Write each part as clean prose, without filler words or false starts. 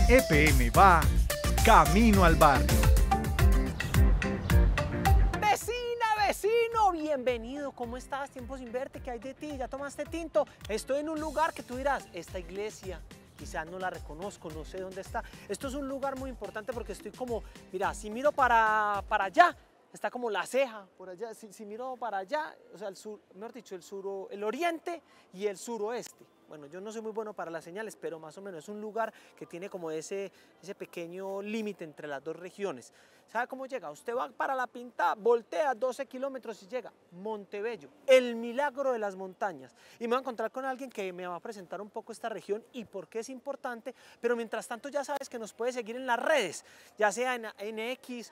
EPM va camino al barrio. Vecina, vecino, bienvenido. ¿Cómo estás? Tiempo sin verte. ¿Qué hay de ti? ¿Ya tomaste tinto? Estoy en un lugar que tú dirás, esta iglesia, quizás no la reconozco, no sé dónde está. Esto es un lugar muy importante porque estoy como, mira, si miro para allá, está como la ceja, por allá. Si miro para allá, o sea, el sur, mejor dicho, el oriente y el suroeste. Bueno, yo no soy muy bueno para las señales, pero más o menos es un lugar que tiene como ese pequeño límite entre las dos regiones. ¿Sabe cómo llega? Usted va para La Pintada, voltea 12 kilómetros y llega Montebello, el milagro de las montañas. Y me voy a encontrar con alguien que me va a presentar un poco esta región y por qué es importante, pero mientras tanto ya sabes que nos puedes seguir en las redes, ya sea en X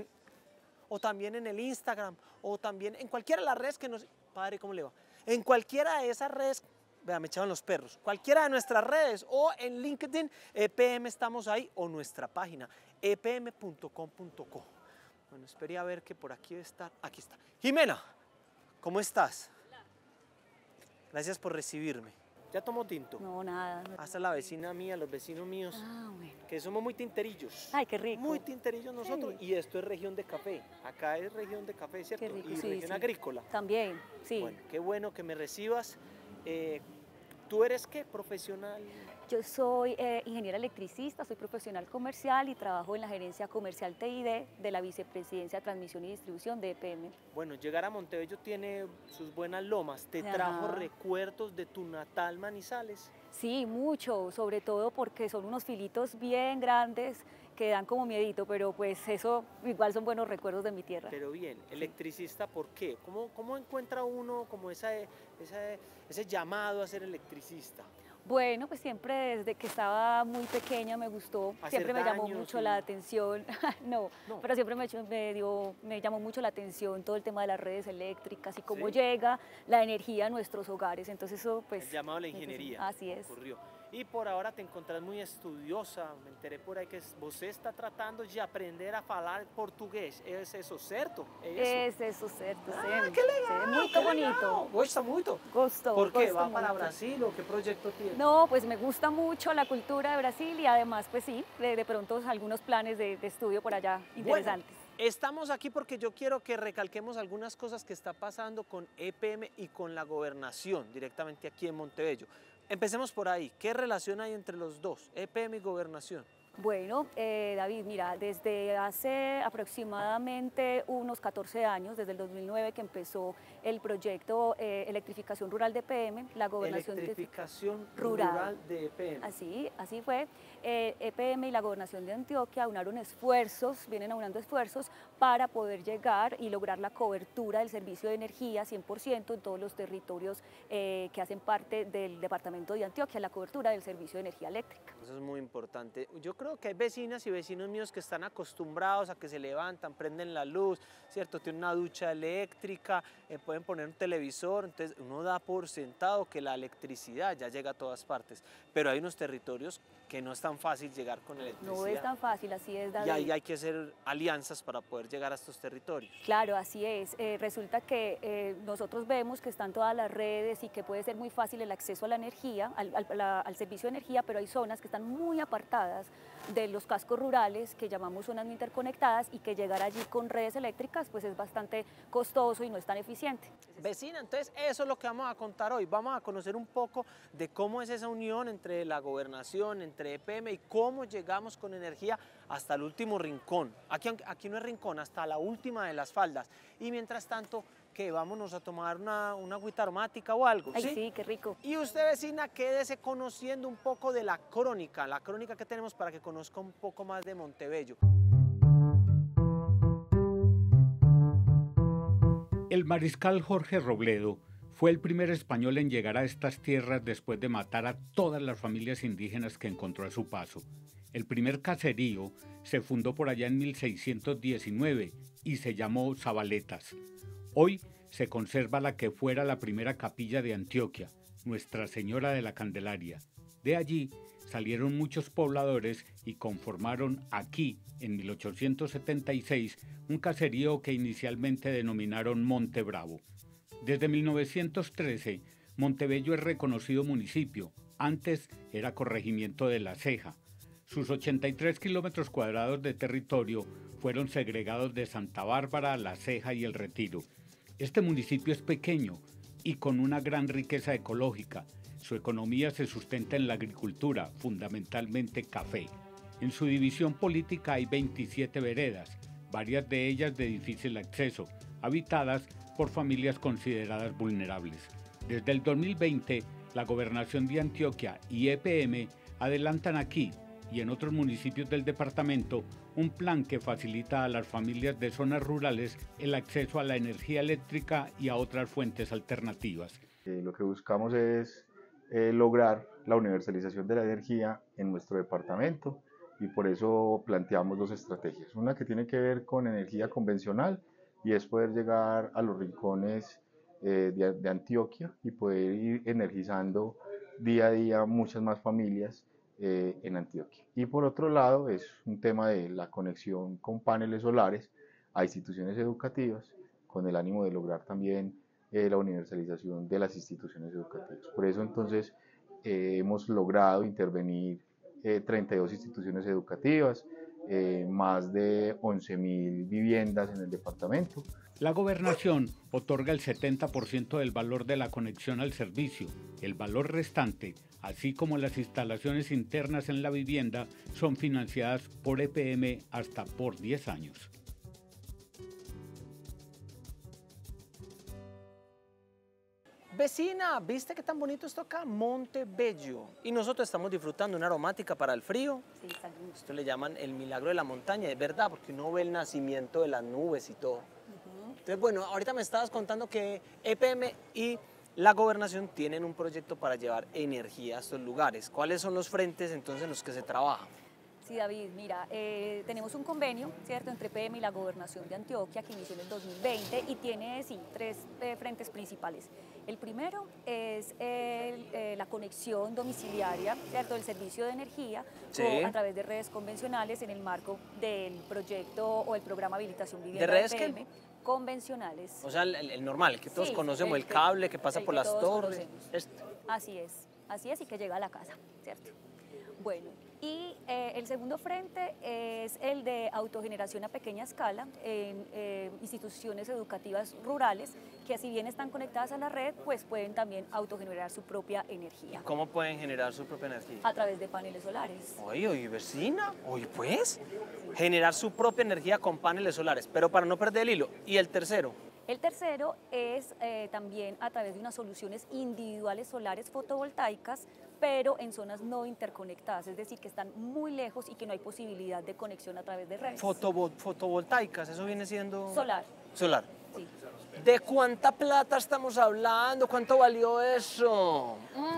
o también en el Instagram, o también en cualquiera de las redes que nos... Padre, ¿cómo le va? En cualquiera de esas redes, vea, me echaban los perros, cualquiera de nuestras redes, o en LinkedIn, EPM estamos ahí, o nuestra página, epm.com.co. Bueno, esperé a ver que por aquí está. Aquí está. Jimena, ¿cómo estás? Hola. Gracias por recibirme. ¿Ya tomó tinto? No, nada. Hasta la vecina mía, los vecinos míos, Bueno. que somos muy tinterillos. Ay, qué rico. Muy tinterillos nosotros. Sí. Y esto es región de café. Acá es región de café, ¿cierto? Qué rico, Y sí, región sí. agrícola. También, sí. Bueno, qué bueno que me recibas. ¿Tú eres qué? ¿Profesional? Yo soy ingeniera electricista, soy profesional comercial y trabajo en la gerencia comercial TID de la Vicepresidencia de Transmisión y Distribución de EPM. Bueno, llegar a Montebello tiene sus buenas lomas. ¿Te trajo recuerdos de tu natal Manizales? Sí, mucho, sobre todo porque son unos filitos bien grandes que dan como miedito, pero pues eso igual son buenos recuerdos de mi tierra. Pero bien, electricista, ¿por qué? ¿Cómo encuentra uno como ese llamado a ser electricista? Bueno, pues siempre desde que estaba muy pequeña me gustó, siempre me llamó mucho la atención, no, pero siempre me llamó mucho la atención todo el tema de las redes eléctricas y cómo llega la energía a nuestros hogares, entonces eso pues... El llamado a la ingeniería. Así es. Ocurrió. Y por ahora te encontrás muy estudiosa, me enteré por ahí que você está tratando de aprender a falar portugués, ¿es eso cierto? Es eso cierto, ¡Ah, qué legal! Sí, muy bonito. ¿Gusta mucho? Gustó. ¿Por qué? ¿Va para Brasil o qué proyecto tiene? No, pues me gusta mucho la cultura de Brasil y además pues sí, de pronto algunos planes de estudio por allá interesantes. Bueno, estamos aquí porque yo quiero que recalquemos algunas cosas que está pasando con EPM y con la gobernación directamente aquí en Montebello. Empecemos por ahí. ¿Qué relación hay entre los dos, EPM y gobernación? Bueno, David, mira, desde hace aproximadamente unos 14 años, desde el 2009 que empezó el proyecto Electrificación Rural de EPM, la gobernación... Electrificación rural de EPM. Así fue. EPM y la gobernación de Antioquia vienen aunando esfuerzos para poder llegar y lograr la cobertura del servicio de energía 100% en todos los territorios que hacen parte del departamento de Antioquia, la cobertura del servicio de energía eléctrica. Eso es muy importante. Yo creo que hay vecinas y vecinos míos que están acostumbrados a que se levantan, prenden la luz, ¿cierto? Tienen una ducha eléctrica, pueden poner un televisor, entonces uno da por sentado que la electricidad ya llega a todas partes, pero hay unos territorios que no es tan fácil llegar con electricidad. No es tan fácil, así es, David. Y ahí hay que hacer alianzas para poder llegar a estos territorios. Claro, así es. Resulta que nosotros vemos que están todas las redes y que puede ser muy fácil el acceso a la energía, al servicio de energía, pero hay zonas que están muy apartadas de los cascos rurales que llamamos zonas no interconectadas y que llegar allí con redes eléctricas pues es bastante costoso y no es tan eficiente. Vecina, entonces eso es lo que vamos a contar hoy. Vamos a conocer un poco de cómo es esa unión entre la gobernación, entre EPM y cómo llegamos con energía hasta el último rincón. Aquí no es rincón, hasta la última de las faldas. Y mientras tanto, ¿qué? Vámonos a tomar una agüita aromática o algo. Ay, sí, qué rico. Y usted, vecina, quédese conociendo un poco de la crónica que tenemos para que conozca un poco más de Montebello. El mariscal Jorge Robledo fue el primer español en llegar a estas tierras después de matar a todas las familias indígenas que encontró a su paso. El primer caserío se fundó por allá en 1619 y se llamó Zabaletas. Hoy se conserva la que fuera la primera capilla de Antioquia, Nuestra Señora de la Candelaria. De allí salieron muchos pobladores y conformaron aquí, en 1876, un caserío que inicialmente denominaron Monte Bravo. Desde 1913, Montebello es reconocido municipio, antes era corregimiento de La Ceja. Sus 83 kilómetros cuadrados de territorio fueron segregados de Santa Bárbara, La Ceja y El Retiro. Este municipio es pequeño y con una gran riqueza ecológica. Su economía se sustenta en la agricultura, fundamentalmente café. En su división política hay 27 veredas, varias de ellas de difícil acceso, habitadas por familias consideradas vulnerables. Desde el 2020, la Gobernación de Antioquia y EPM adelantan aquí y en otros municipios del departamento un plan que facilita a las familias de zonas rurales el acceso a la energía eléctrica y a otras fuentes alternativas. Lo que buscamos es lograr la universalización de la energía en nuestro departamento y por eso planteamos dos estrategias. Una que tiene que ver con energía convencional y es poder llegar a los rincones de Antioquia y poder ir energizando día a día muchas más familias en Antioquia. Y por otro lado es un tema de la conexión con paneles solares a instituciones educativas con el ánimo de lograr también la universalización de las instituciones educativas. Por eso entonces hemos logrado intervenir 32 instituciones educativas, más de 11.000 viviendas en el departamento. La gobernación otorga el 70% del valor de la conexión al servicio. El valor restante, así como las instalaciones internas en la vivienda, son financiadas por EPM hasta por 10 años. Vecina, ¿viste qué tan bonito esto acá? Montebello. Y nosotros estamos disfrutando una aromática para el frío. Sí, salud. Esto le llaman el milagro de la montaña, es verdad, porque uno ve el nacimiento de las nubes y todo. Entonces, bueno, ahorita me estabas contando que EPM y la gobernación tienen un proyecto para llevar energía a estos lugares. ¿Cuáles son los frentes entonces en los que se trabaja? Sí, David, mira, tenemos un convenio, ¿cierto?, entre EPM y la Gobernación de Antioquia que inició en el 2020 y tiene, sí, tres frentes principales. El primero es la conexión domiciliaria, ¿cierto?, del servicio de energía a través de redes convencionales en el marco del proyecto o el programa Habilitación Vivienda ¿De redes EPM. qué? Convencionales. O sea, el normal, el que todos Sí, conocemos, el cable que pasa por las torres. Así es, y que llega a la casa, ¿cierto? Bueno, y el segundo frente es el de autogeneración a pequeña escala en instituciones educativas rurales que si bien están conectadas a la red, pues pueden también autogenerar su propia energía. ¿Cómo pueden generar su propia energía? A través de paneles solares. Oye, vecina, oye, pues, generar su propia energía con paneles solares, pero para no perder el hilo. ¿Y el tercero? El tercero es también a través de unas soluciones individuales solares fotovoltaicas, pero en zonas no interconectadas, es decir, que están muy lejos y que no hay posibilidad de conexión a través de redes. Fotovoltaicas, eso viene siendo... Solar. Solar. Sí. ¿De cuánta plata estamos hablando? ¿Cuánto valió eso?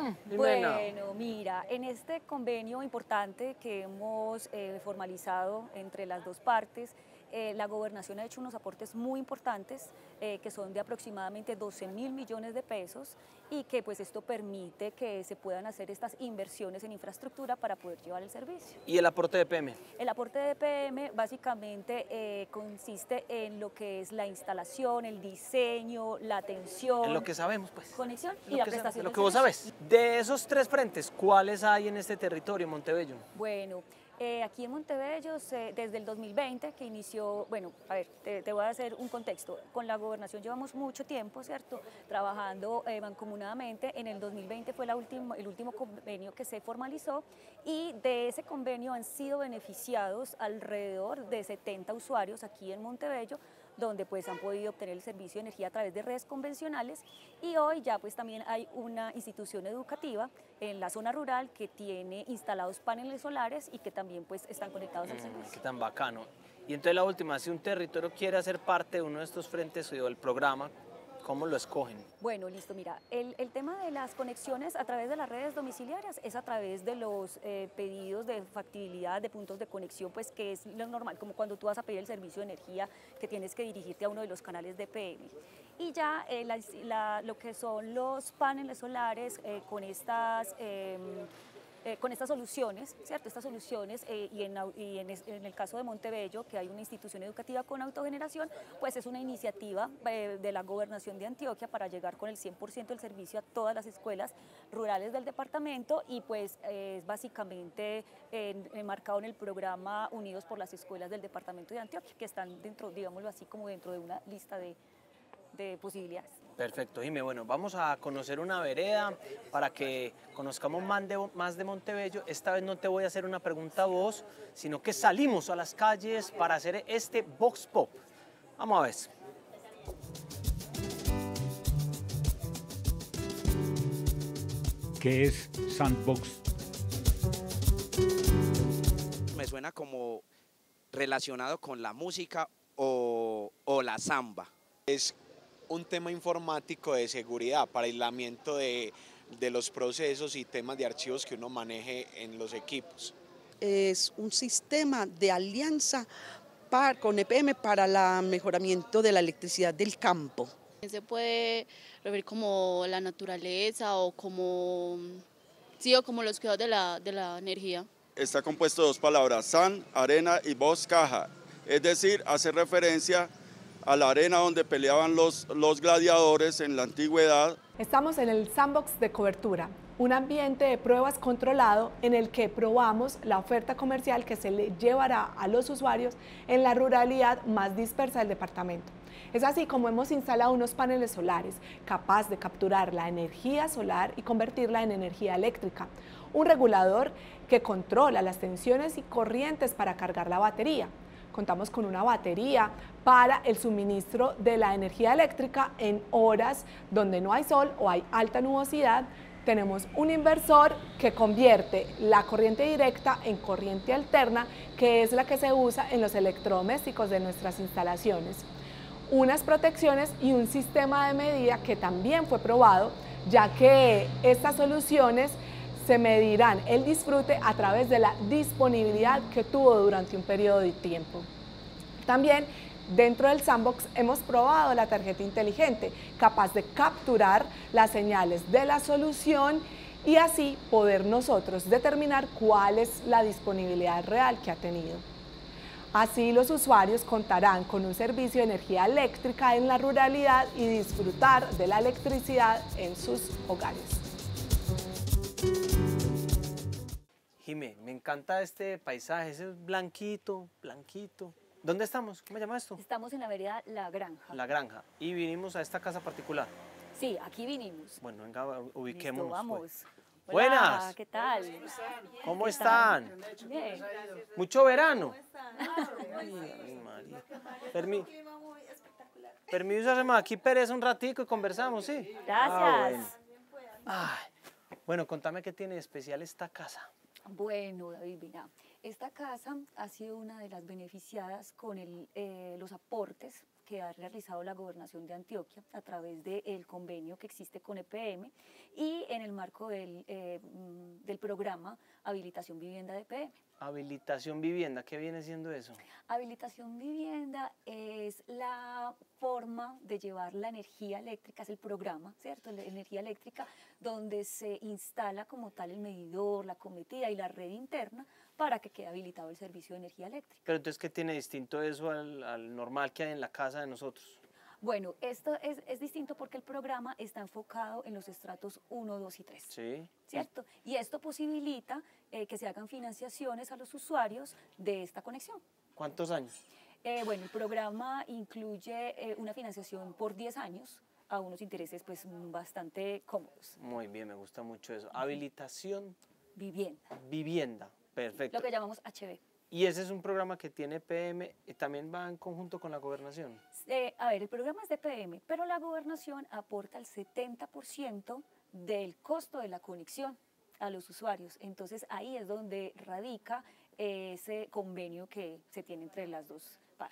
Bueno, mira, en este convenio importante que hemos formalizado entre las dos partes, la gobernación ha hecho unos aportes muy importantes que son de aproximadamente 12.000 millones de pesos y que pues esto permite que se puedan hacer estas inversiones en infraestructura para poder llevar el servicio. ¿Y el aporte de EPM? El aporte de EPM básicamente consiste en lo que es la instalación, el diseño, la atención. En lo que sabemos, pues. Conexión y la prestación. Lo que vos sabes. De esos tres frentes, ¿cuáles hay en este territorio, Montebello? Bueno, aquí en Montebello, desde el 2020 que inició, bueno, a ver, te voy a hacer un contexto. Con la gobernación llevamos mucho tiempo, ¿cierto?, trabajando mancomunadamente. En el 2020 fue el último convenio que se formalizó y de ese convenio han sido beneficiados alrededor de 70 usuarios aquí en Montebello, donde pues han podido obtener el servicio de energía a través de redes convencionales y hoy ya pues también hay una institución educativa en la zona rural que tiene instalados paneles solares y que también pues están conectados al servicio. Qué tan bacano. Y entonces la última, si un territorio quiere hacer parte de uno de estos frentes o del programa, ¿cómo lo escogen? Bueno, listo, mira, el tema de las conexiones a través de las redes domiciliarias es a través de los pedidos de factibilidad de puntos de conexión, pues que es lo normal, como cuando tú vas a pedir el servicio de energía que tienes que dirigirte a uno de los canales de EPM. Y ya lo que son los paneles solares con estas con estas soluciones, ¿cierto? Estas soluciones en el caso de Montebello, que hay una institución educativa con autogeneración, pues es una iniciativa de la Gobernación de Antioquia para llegar con el 100% del servicio a todas las escuelas rurales del departamento y pues es básicamente enmarcado en el programa Unidos por las Escuelas del departamento de Antioquia, que están dentro, digámoslo así, como dentro de una lista de posibilidades. Perfecto, Jimé. Bueno, vamos a conocer una vereda para que conozcamos más de Montebello. Esta vez no te voy a hacer una pregunta a vos, sino que salimos a las calles para hacer este Vox Pop. Vamos a ver. ¿Qué es Sandbox? Me suena como relacionado con la música o la samba. Es un tema informático de seguridad para aislamiento de los procesos y temas de archivos que uno maneje en los equipos. Es un sistema de alianza con EPM para el mejoramiento de la electricidad del campo. Se puede referir como la naturaleza o como, sí, o como los cuidados de la energía. Está compuesto de dos palabras, san, arena y voz, caja. Es decir, hace referencia a la arena donde peleaban los gladiadores en la antigüedad. Estamos en el Sandbox de cobertura, un ambiente de pruebas controlado en el que probamos la oferta comercial que se le llevará a los usuarios en la ruralidad más dispersa del departamento. Es así como hemos instalado unos paneles solares capaz de capturar la energía solar y convertirla en energía eléctrica, un regulador que controla las tensiones y corrientes para cargar la batería. Contamos con una batería para el suministro de la energía eléctrica en horas donde no hay sol o hay alta nubosidad. Tenemos un inversor que convierte la corriente directa en corriente alterna, que es la que se usa en los electrodomésticos de nuestras instalaciones. Unas protecciones y un sistema de medida que también fue probado, ya que estas soluciones se medirán el disfrute a través de la disponibilidad que tuvo durante un periodo de tiempo. También dentro del Sandbox hemos probado la tarjeta inteligente, capaz de capturar las señales de la solución y así poder nosotros determinar cuál es la disponibilidad real que ha tenido. Así los usuarios contarán con un servicio de energía eléctrica en la ruralidad y disfrutar de la electricidad en sus hogares. Jimé, me encanta este paisaje, ese es blanquito, blanquito. ¿Dónde estamos? ¿Cómo se llama esto? Estamos en la vereda La Granja. La Granja. Y vinimos a esta casa particular. Sí, aquí vinimos. Bueno, venga, ubiquémonos. Listo, vamos. Pues. Hola, Buenas. ¿qué tal? ¿Cómo están? Bien. ¿Mucho verano? Ay, María. Permiso, hacemos aquí pereza un ratico y conversamos, ¿sí? Gracias. Bueno, contame qué tiene de especial esta casa. Bueno, David, mira, esta casa ha sido una de las beneficiadas con los aportes que ha realizado la Gobernación de Antioquia a través del convenio que existe con EPM y en el marco del programa Habilitación Vivienda de EPM. Habilitación Vivienda, ¿qué viene siendo eso? Habilitación Vivienda es la forma de llevar la energía eléctrica, es el programa, ¿cierto? La energía eléctrica, donde se instala como tal el medidor, la cometida y la red interna para que quede habilitado el servicio de energía eléctrica. Pero entonces, ¿qué tiene distinto eso al normal que hay en la casa de nosotros? Bueno, esto es distinto porque el programa está enfocado en los estratos 1, 2 y 3. Sí. ¿Cierto? Y esto posibilita que se hagan financiaciones a los usuarios de esta conexión. ¿Cuántos años? Bueno, el programa incluye una financiación por 10 años a unos intereses pues bastante cómodos. Muy bien, me gusta mucho eso. Habilitación Vivienda, perfecto. Lo que llamamos HB. Y ese es un programa que tiene PM y también va en conjunto con la gobernación. A ver, el programa es de PM, pero la gobernación aporta el 70% del costo de la conexión a los usuarios. Entonces ahí es donde radica ese convenio que se tiene entre las dos partes.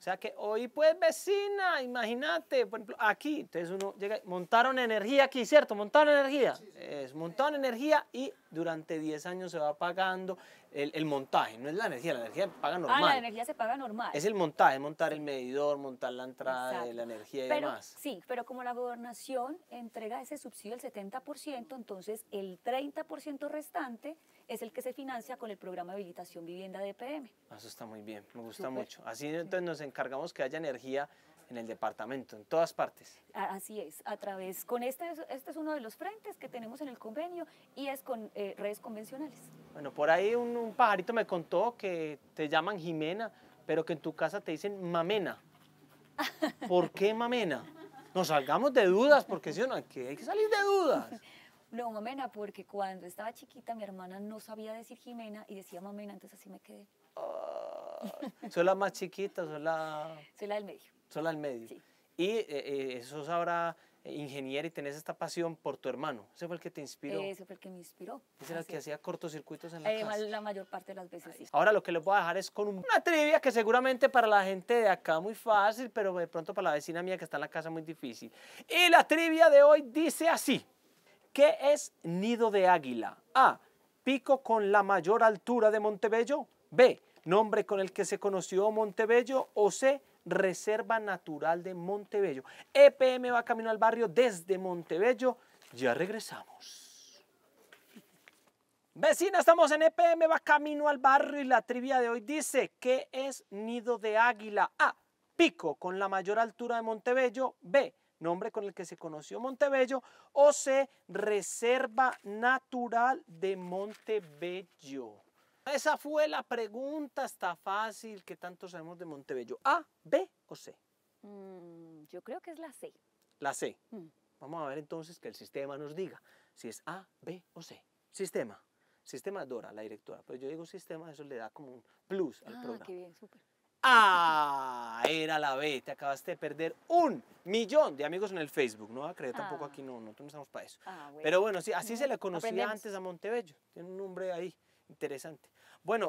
sea que hoy, pues, vecina, imagínate, por ejemplo, aquí, entonces uno llega, montaron energía aquí, ¿cierto? Montaron energía. Montaron energía y durante 10 años se va pagando el montaje. No es la energía se paga normal. Ah, la energía se paga normal. Es el montaje, montar el medidor, montar la entrada de la energía y demás. Sí, pero como la gobernación entrega ese subsidio del 70%, entonces el 30% restante es el que se financia con el programa de habilitación vivienda de EPM. Eso está muy bien, me gusta mucho. Así entonces nos encargamos que haya energía en el departamento, en todas partes. Así es, a través, este es uno de los frentes que tenemos en el convenio y es con redes convencionales. Bueno, por ahí un pajarito me contó que te llaman Jimena, pero que en tu casa te dicen Mamena. ¿Por qué Mamena? Nos salgamos de dudas, porque si no, hay que salir de dudas. No, Mamena, porque cuando estaba chiquita mi hermana no sabía decir Jimena y decía Mamena, entonces así me quedé. ¿Soy la más chiquita? ¿Soy la del medio? Soy la del medio. Sí. Y sos ahora ingeniera y tenés esta pasión por tu hermano. ¿Ese fue el que te inspiró? Ese fue el que me inspiró. ¿Ese era el que hacía cortocircuitos en la casa? La mayor parte de las veces sí. Ahora lo que les voy a dejar es con una trivia que seguramente para la gente de acá muy fácil, pero de pronto para la vecina mía que está en la casa muy difícil. Y la trivia de hoy dice así. ¿Qué es nido de águila? A. Pico con la mayor altura de Montebello. B. Nombre con el que se conoció Montebello. O C. Reserva Natural de Montebello. EPM va camino al barrio desde Montebello. Ya regresamos. Vecina, estamos en EPM va camino al barrio y la trivia de hoy dice, ¿qué es nido de águila? A. Pico con la mayor altura de Montebello. B. Nombre con el que se conoció Montebello. O C. Reserva Natural de Montebello. Esa fue la pregunta, está fácil. ¿Qué tanto sabemos de Montebello? ¿A, B o C? Yo creo que es la C. La C. Vamos a ver entonces que el sistema nos diga si es A, B o C. Sistema. Sistema Dora, la directora. Pero yo digo sistema, eso le da como un plus al programa. Qué bien, súper. Ah, era la B. Te acabaste de perder 1.000.000 de amigos en el Facebook. No va a creer tampoco aquí, nosotros no estamos para eso. Bueno. Pero bueno, sí, así se le conocía antes a Montebello. Tiene un nombre ahí interesante. Bueno,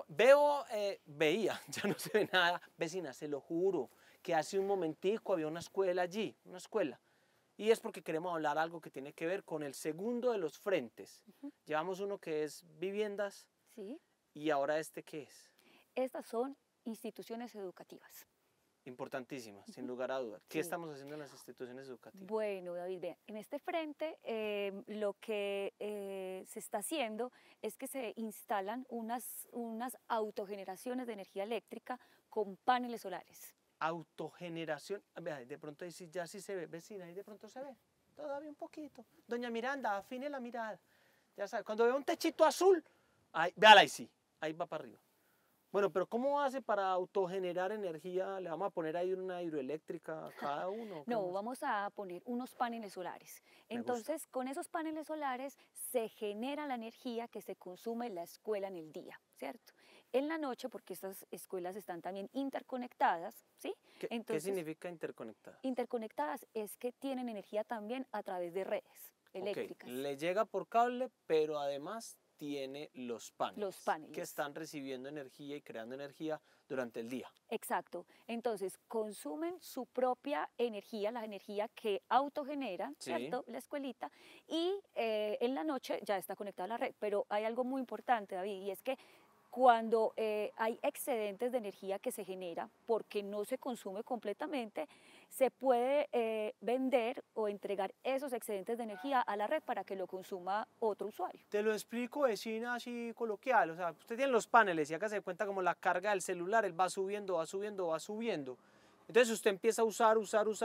veía, ya no se ve nada. Vecina, se lo juro, que hace un momentico había una escuela allí, una escuela. Y es porque queremos hablar algo que tiene que ver con el segundo de los frentes. Llevamos uno que es viviendas. Sí. ¿Y ahora este qué es? Estas son instituciones educativas. Importantísimas, sin lugar a dudas. ¿Qué estamos haciendo en las instituciones educativas? Bueno, David, vean, en este frente lo que se está haciendo es que se instalan unas autogeneraciones de energía eléctrica con paneles solares. Autogeneración, vea, de pronto ahí sí, ya sí se ve, vecina, ahí de pronto se ve, todavía un poquito. Doña Miranda, afine la mirada. Ya sabe, cuando vea un techito azul, ahí, véala ahí sí, ahí va para arriba. Bueno, pero ¿cómo hace para autogenerar energía? ¿Le vamos a poner ahí una hidroeléctrica a cada uno? No, vamos a poner unos paneles solares. Entonces, con esos paneles solares se genera la energía que se consume en la escuela en el día, ¿cierto? En la noche, porque estas escuelas están también interconectadas, ¿sí? ¿Qué significa interconectadas? Interconectadas es que tienen energía también a través de redes eléctricas. Le llega por cable, pero además tiene los paneles. Los paneles. Que están recibiendo energía y creando energía durante el día. Exacto. Entonces, consumen su propia energía, la energía que autogeneran, ¿cierto? La escuelita, y en la noche ya está conectada a la red. Pero hay algo muy importante, David, y es que cuando hay excedentes de energía que se genera porque no se consume completamente, se puede vender o entregar esos excedentes de energía a la red para que lo consuma otro usuario. Te lo explico, vecina, así coloquial. O sea, usted tiene los paneles y acá se cuenta como la carga del celular, él va subiendo, va subiendo, va subiendo. Entonces usted empieza a usar.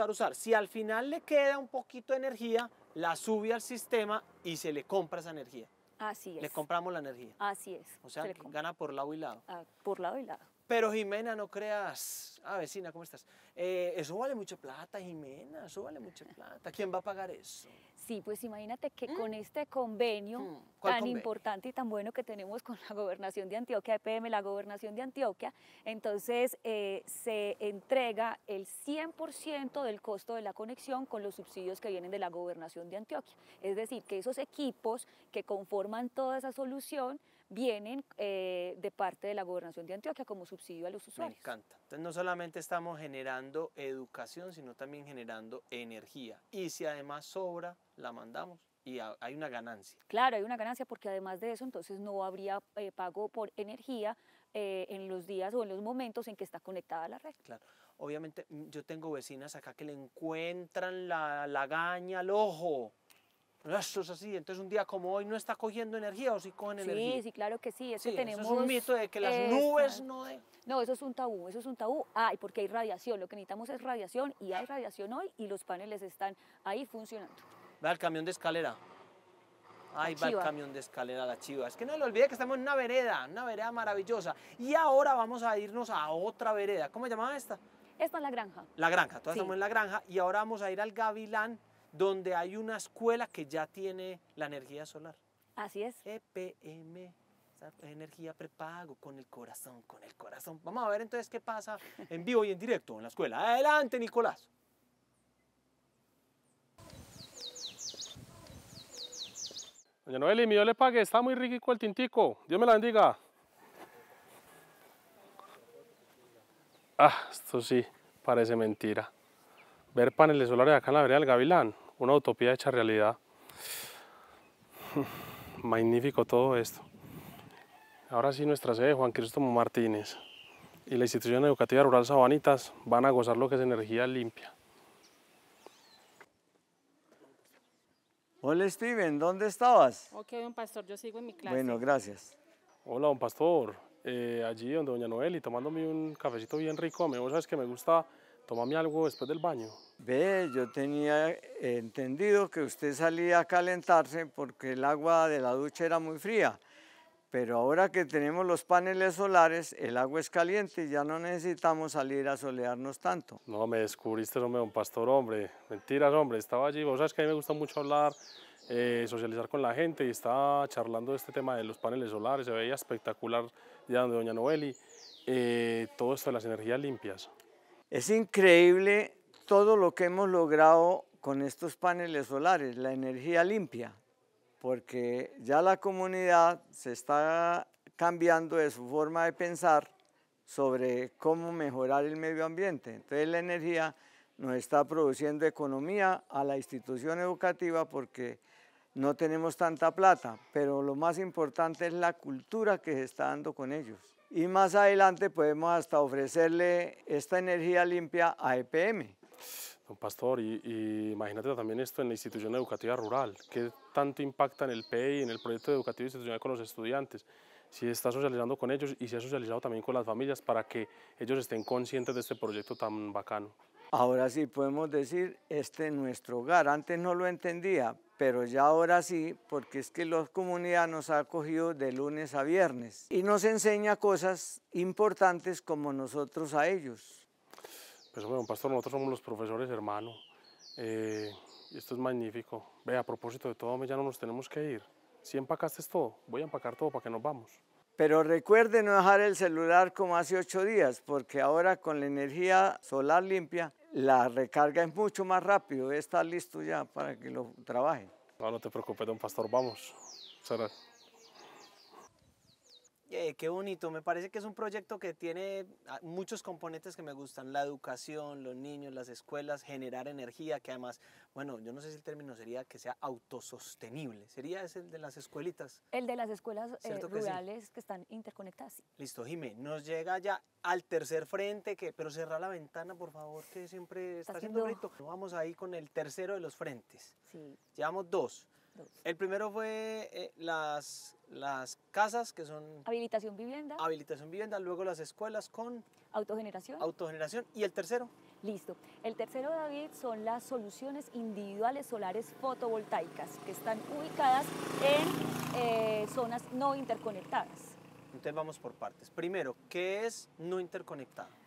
Si al final le queda un poquito de energía, la sube al sistema y se le compra esa energía. Así es. Le compramos la energía. Así es. O sea, que gana por lado y lado. Por lado y lado. Pero Jimena, no creas. Ah, vecina, ¿cómo estás? Eso vale mucha plata, Jimena, eso vale mucha plata. ¿Quién va a pagar eso? Sí, pues imagínate que con este convenio ¿Cuál tan convenio? Importante y tan bueno que tenemos con la Gobernación de Antioquia, EPM, la Gobernación de Antioquia, entonces se entrega el 100% del costo de la conexión con los subsidios que vienen de la Gobernación de Antioquia. Es decir, que esos equipos que conforman toda esa solución vienen de parte de la Gobernación de Antioquia como subsidio a los usuarios. Me encanta. Entonces no solamente estamos generando educación, sino también generando energía. Y si además sobra, la mandamos y hay una ganancia. Claro, hay una ganancia porque además de eso, entonces no habría pago por energía en los días o en los momentos en que está conectada a la red. Claro. Obviamente yo tengo vecinas acá que le encuentran la lagaña al ojo. Esto es así, entonces un día como hoy no está cogiendo energía o sí cogen energía. Sí, claro que sí, Sí, tenemos... eso es un mito de que las nubes no de... No, eso es un tabú, y porque hay radiación, lo que necesitamos es radiación y hay radiación hoy y los paneles están ahí funcionando. Va el camión de escalera. Ahí va el Chiva. camión de escalera, la chiva. Es que no le olvide que estamos en una vereda maravillosa. Y ahora vamos a irnos a otra vereda. ¿Cómo se llamaba esta? Esta es la granja. La granja, todas Sí. estamos en la granja y ahora vamos a ir al Gavilán, donde hay una escuela que ya tiene la energía solar. Así es. EPM, energía prepago, con el corazón, con el corazón. Vamos a ver entonces qué pasa en vivo y en directo en la escuela. Adelante, Nicolás. Doña Noeli, mi Dios le pague, está muy rico el tintico. Dios me la bendiga. Ah, esto sí, parece mentira. Ver paneles solares acá en la vereda del Gavilán, una utopía hecha realidad. Magnífico todo esto. Ahora sí nuestra sede, Juan Cristóbal Martínez, y la institución educativa rural Sabanitas van a gozar lo que es energía limpia. Hola Steven, ¿dónde estabas? Ok, don pastor, yo sigo en mi clase. Bueno, gracias. Hola, don pastor. Allí donde doña Noeli, tomándome un cafecito bien rico. Vos sabes que me gusta tomarme algo después del baño. Ve, yo tenía entendido que usted salía a calentarse porque el agua de la ducha era muy fría. Pero ahora que tenemos los paneles solares, el agua es caliente y ya no necesitamos salir a solearnos tanto. No, me descubriste, hombre, don pastor, hombre. Mentiras, hombre, estaba allí. Vos sabes que a mí me gusta mucho hablar, socializar con la gente y estaba charlando de este tema de los paneles solares. Se veía espectacular ya donde doña Noeli. Todo esto de las energías limpias. Es increíble todo lo que hemos logrado con estos paneles solares, la energía limpia, porque ya la comunidad se está cambiando de su forma de pensar sobre cómo mejorar el medio ambiente. Entonces la energía nos está produciendo economía a la institución educativa porque no tenemos tanta plata, pero lo más importante es la cultura que se está dando con ellos. Y más adelante podemos hasta ofrecerle esta energía limpia a EPM. Don pastor, y imagínate también esto en la institución educativa rural, ¿qué tanto impacta en el PEI, en el proyecto educativo institucional con los estudiantes? Si está socializando con ellos y si ha socializado también con las familias para que ellos estén conscientes de este proyecto tan bacano. Ahora sí podemos decir, este es nuestro hogar. Antes no lo entendía, pero ya ahora sí, porque es que la comunidad nos ha acogido de lunes a viernes y nos enseña cosas importantes como nosotros a ellos. Pues bueno, pastor, nosotros somos los profesores, hermano. Esto es magnífico. Ve, a propósito de todo, ya no nos tenemos que ir. Si empacaste todo, voy a empacar todo para que nos vamos. Pero recuerde no dejar el celular como hace 8 días, porque ahora con la energía solar limpia, la recarga es mucho más rápido. Está listo ya para que lo trabaje. No, no te preocupes, don pastor, vamos. Será. Qué bonito, me parece que es un proyecto que tiene muchos componentes que me gustan, la educación, los niños, las escuelas, generar energía, que además, bueno, yo no sé si el término sería que sea autosostenible, ¿sería ese el de las escuelitas? El de las escuelas rurales sí? Que están interconectadas. Listo, Jimé, nos llega ya al tercer frente, pero cerra la ventana, por favor, que siempre está haciendo grito. Vamos ahí con el tercero de los frentes. Sí. Llevamos dos. El primero fue las casas, que son... Habilitación vivienda. Habilitación vivienda, luego las escuelas con... Autogeneración. Autogeneración. ¿Y el tercero? Listo. El tercero, David, son las soluciones individuales solares fotovoltaicas, que están ubicadas en zonas no interconectadas. Entonces vamos por partes. Primero, ¿qué es no interconectado?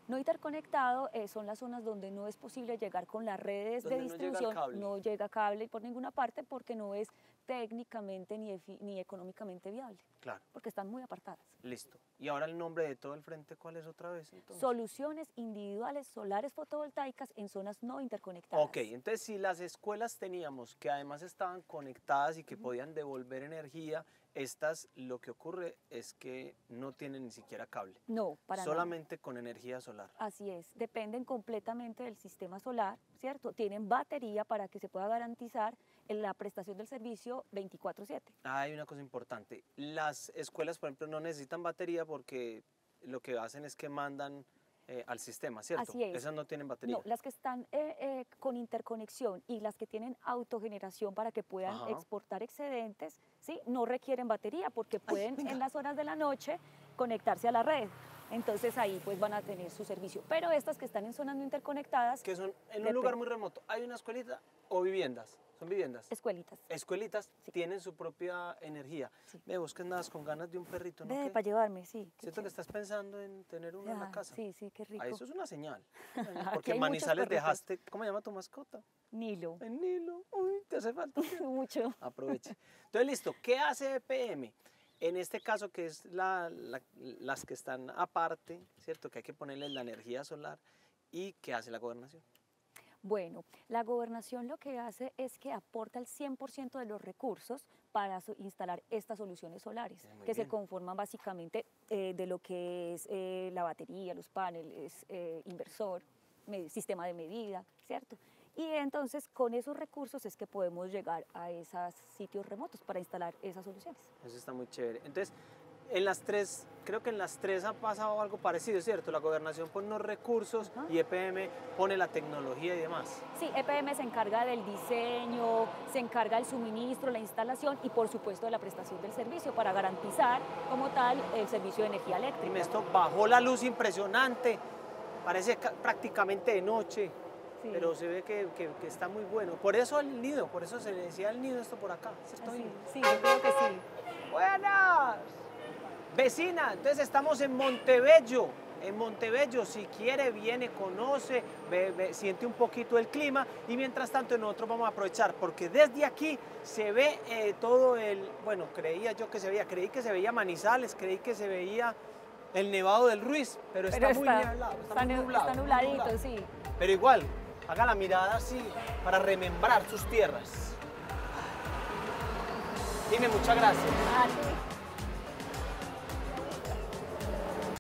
No interconectado son las zonas donde no es posible llegar con las redes de distribución, no llega cable por ninguna parte porque no es técnicamente ni económicamente viable. Claro. Porque están muy apartadas. Listo. Y ahora el nombre de todo el frente, ¿cuál es otra vez entonces? Soluciones individuales solares fotovoltaicas en zonas no interconectadas. Ok, entonces si las escuelas teníamos que además estaban conectadas y que podían devolver energía, estas lo que ocurre es que no tienen ni siquiera cable. No, para nada. Solamente con energía solar. Así es, dependen completamente del sistema solar, ¿cierto? Tienen batería para que se pueda garantizar la prestación del servicio 24/7. Hay una cosa importante, las escuelas, por ejemplo, no necesitan batería porque lo que hacen es que mandan al sistema, ¿cierto? Así es. Esas no tienen batería. No, las que están con interconexión y las que tienen autogeneración para que puedan exportar excedentes, ¿sí? No requieren batería porque pueden en las horas de la noche conectarse a la red. Entonces ahí pues van a tener su servicio. Pero estas que están en zonas no interconectadas... Que son en un lugar muy remoto. ¿Hay una escuelita o viviendas? ¿Son viviendas? Escuelitas. Escuelitas tienen su propia energía. Sí. Ve, vos que andas con ganas de un perrito, ¿no? Ve, para llevarme, sí. ¿Cierto que estás pensando en tener uno en la casa? Sí, sí, qué rico. Eso es una señal. Porque en Manizales dejaste, ¿cómo se llama tu mascota? Nilo. En Nilo. Uy, te hace falta. Mucho. Aproveche. Entonces, listo. ¿Qué hace EPM? En este caso, que es las que están aparte, ¿cierto? Que hay que ponerles la energía solar. ¿Y qué hace la gobernación? Bueno, la gobernación lo que hace es que aporta el 100% de los recursos para instalar estas soluciones solares, que se conforman básicamente de lo que es la batería, los paneles, inversor, sistema de medida, ¿cierto? Y entonces con esos recursos es que podemos llegar a esos sitios remotos para instalar esas soluciones. Eso está muy chévere. Entonces, en las tres, creo que en las tres ha pasado algo parecido, ¿cierto? La gobernación pone los recursos y EPM pone la tecnología y demás. Sí, EPM se encarga del diseño, se encarga del suministro, la instalación y por supuesto de la prestación del servicio para garantizar como tal el servicio de energía eléctrica. Y esto bajó la luz impresionante, parece prácticamente de noche, pero se ve que está muy bueno. Por eso el nido, por eso se le decía el nido esto por acá. Sí, yo creo que sí. ¡Buenas! Vecina, entonces estamos en Montebello. En Montebello, si quiere, viene, conoce, siente un poquito el clima y mientras tanto nosotros vamos a aprovechar porque desde aquí se ve todo el, bueno, creí que se veía Manizales, creí que se veía el Nevado del Ruiz, pero está muy nublado, está nubladito, sí. Pero igual, haga la mirada así para remembrar sus tierras. Dime, muchas gracias.